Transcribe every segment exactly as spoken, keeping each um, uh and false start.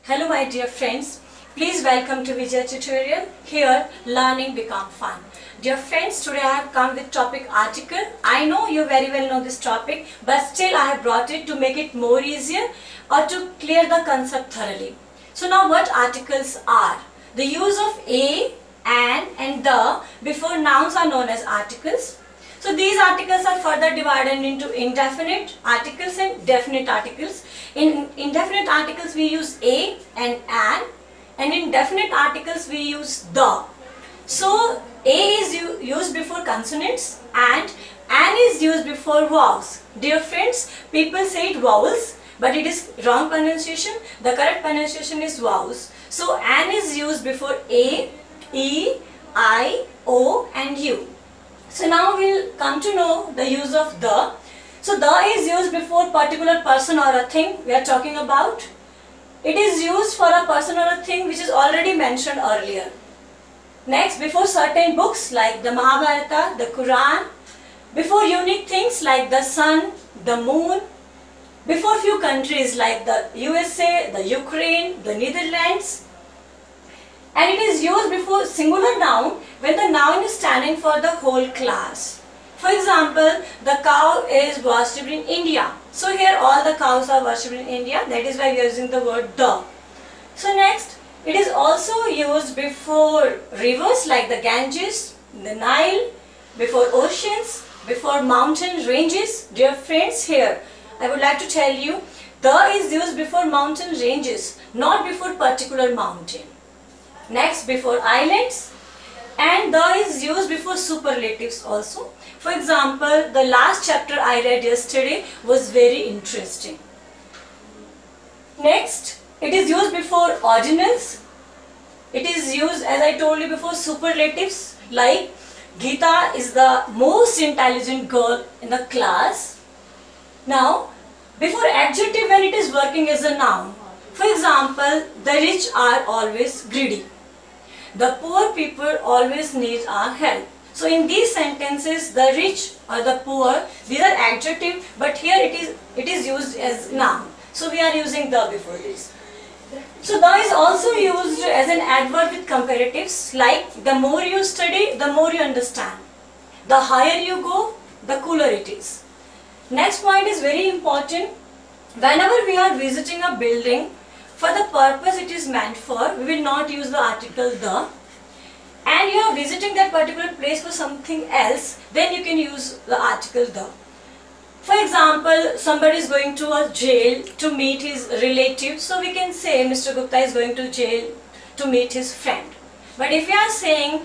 Hello my dear friends, please welcome to Vijay tutorial. Here learning become fun. Dear friends, today I have come with topic article. I know you very well know this topic, but still I have brought it to make it more easier or to clear the concept thoroughly. So now what articles are? The use of a, an and the before nouns are known as articles. So these articles are further divided into indefinite articles and definite articles. In indefinite articles we use a and an, and in definite articles we use the. So a is used before consonants and an is used before vowels. Dear friends, people say it vowels, but it is wrong pronunciation. The correct pronunciation is vowels. So an is used before a, e, I, o and u. So now we will come to know the use of the. So the is used before particular person or a thing we are talking about. It is used for a person or a thing which is already mentioned earlier. Next, before certain books like the Mahabharata, the Quran, before unique things like the sun, the moon, before few countries like the U S A, the Ukraine, the Netherlands. And it is used before singular noun when the noun is standing for the whole class. For example, the cow is worshipped in India. So here all the cows are worshipped in India. That is why we are using the word the. So next, it is also used before rivers like the Ganges, the Nile, before oceans, before mountain ranges. Dear friends, here I would like to tell you, the is used before mountain ranges, not before particular mountain. Next, before islands, and the is used before superlatives also. For example, the last chapter I read yesterday was very interesting. Next, it is used before ordinals. It is used, as I told you before, superlatives like Geeta is the most intelligent girl in the class. Now, before adjective when it is working as a noun. For example, the rich are always greedy. The poor people always need our help. So in these sentences, the rich or the poor, these are adjective, but here it is it is used as noun. So we are using the before this. So the is also used as an adverb with comparatives like the more you study, the more you understand. The higher you go, the cooler it is. Next point is very important. Whenever we are visiting a building, for the purpose it is meant for, we will not use the article the. And you are visiting that particular place for something else, then you can use the article the. For example, somebody is going to a jail to meet his relative, so we can say Mister Gupta is going to jail to meet his friend. But if we are saying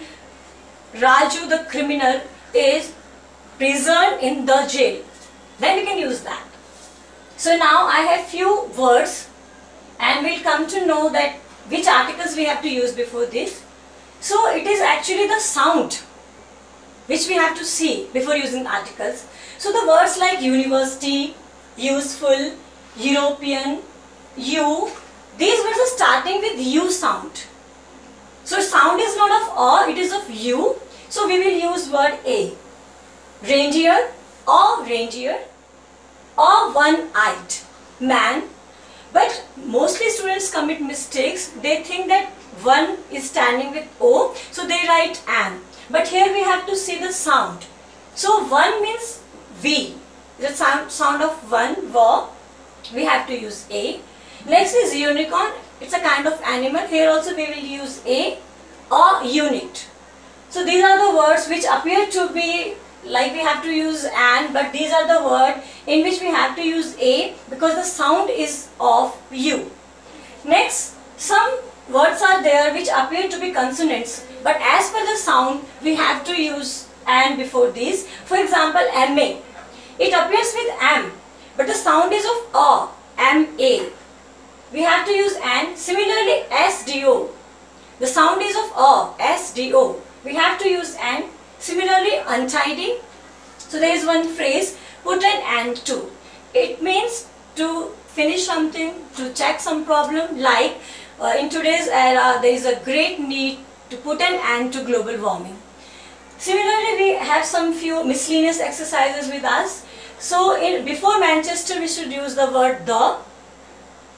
Raju the criminal is prisoned in the jail, then we can use that. So now I have few words and we'll come to know that which articles we have to use before this. So it is actually the sound which we have to see before using articles. So the words like university, useful, European, you, these words are starting with U sound. So sound is not of A, it is of U. So we will use word A. Reindeer or reindeer or one-eyed man. But mostly students commit mistakes. They think that one is standing with O, so they write an. But here we have to see the sound. So one means V. The sound, sound of one, va. We have to use A. Next is unicorn. It's a kind of animal. Here also we will use A or unit. So these are the words which appear to be like we have to use an, but these are the words in which we have to use A because the sound is of U. Next, some words are there which appear to be consonants, but as per the sound we have to use an before these. For example, M A. It appears with M, but the sound is of A, M A. We have to use an. Similarly, S D O. The sound is of A, S D O. We have to use an. Similarly, untidy. So there is one phrase, put an end to. It means to finish something, to check some problem, like uh, in today's era there is a great need to put an end to global warming. Similarly, we have some few miscellaneous exercises with us. So in, before Manchester we should use the word the.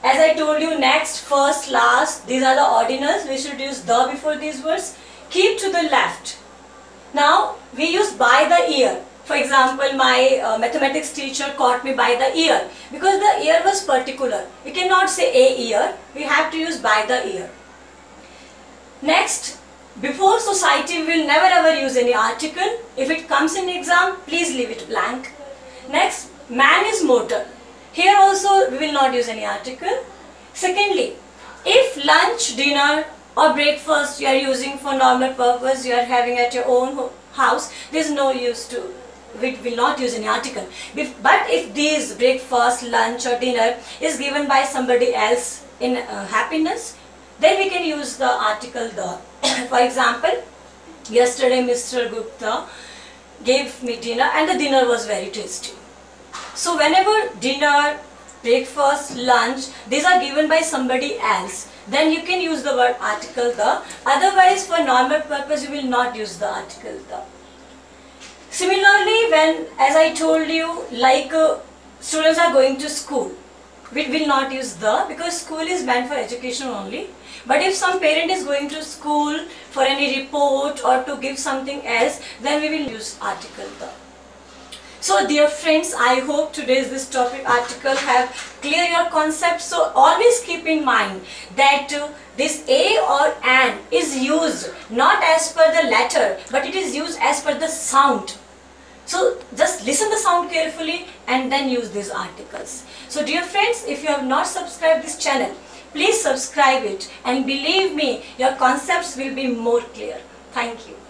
As I told you, next, first, last, these are the ordinals. We should use the before these words. Keep to the left. Now, we use by the ear. For example, my uh, mathematics teacher caught me by the ear because the ear was particular. We cannot say a ear. We have to use by the ear. Next, before society, we will never ever use any article. If it comes in exam, please leave it blank. Next, man is motor. Here also we will not use any article. Secondly, if lunch, dinner or breakfast you are using for normal purpose, you are having at your own house, there is no use to, we will not use any article. But if these breakfast, lunch or dinner is given by somebody else in uh, happiness, then we can use the article the. For example, yesterday Mister Gupta gave me dinner and the dinner was very tasty. So whenever dinner, breakfast, lunch, these are given by somebody else, then you can use the word article the. Otherwise, for normal purpose, you will not use the article the. Similarly, when, as I told you, like uh, students are going to school, we will not use the because school is meant for education only. But if some parent is going to school for any report or to give something else, then we will use article the. So dear friends, I hope today's this topic article have clear your concept. So always keep in mind that uh, this a or an is used not as per the letter, but it is used as per the sound. So just listen the sound carefully and then use these articles. So dear friends, if you have not subscribed this channel, please subscribe it and believe me, your concepts will be more clear. Thank you.